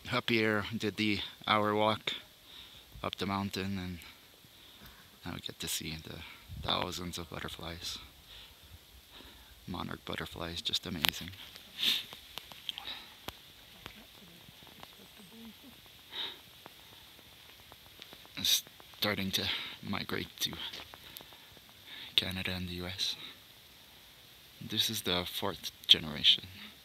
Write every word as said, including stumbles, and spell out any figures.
up here, did the hour walk up the mountain, and now we get to see the thousands of butterflies. Monarch butterflies, just amazing. Starting to migrate to Canada and the U S. This is the fourth generation.